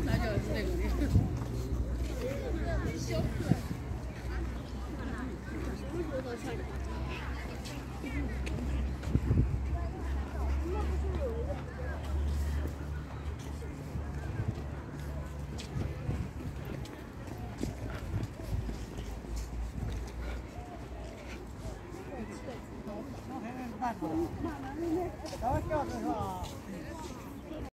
那就是那个的。小个。什么时候到下的？ 然后吊着是吧？